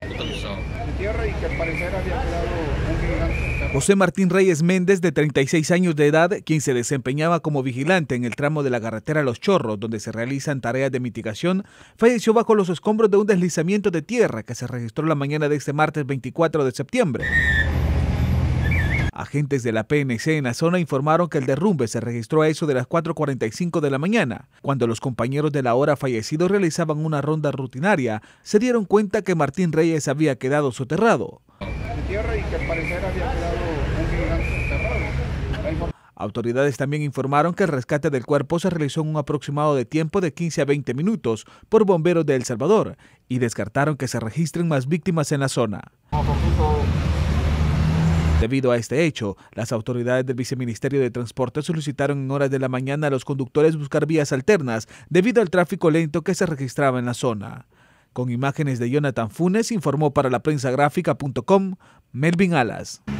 Tierra y que al parecer había quedado un vigilante. José Martín Reyes Méndez, de 36 años de edad, quien se desempeñaba como vigilante en el tramo de la carretera Los Chorros, donde se realizan tareas de mitigación, falleció bajo los escombros de un deslizamiento de tierra que se registró la mañana de este martes 24 de septiembre. Agentes de la PNC en la zona informaron que el derrumbe se registró a eso de las 4:45 de la mañana. Cuando los compañeros del ahora fallecido realizaban una ronda rutinaria, se dieron cuenta que Martín Reyes había quedado soterrado. Tierra y que al parecer había quedado un vigilante enterrado. Autoridades también informaron que el rescate del cuerpo se realizó en un aproximado de tiempo de 15 a 20 minutos por bomberos de El Salvador y descartaron que se registren más víctimas en la zona. Debido a este hecho, las autoridades del Viceministerio de Transporte solicitaron en horas de la mañana a los conductores buscar vías alternas debido al tráfico lento que se registraba en la zona. Con imágenes de Jonathan Funes, informó para laprensagráfica.com, Melvin Alas.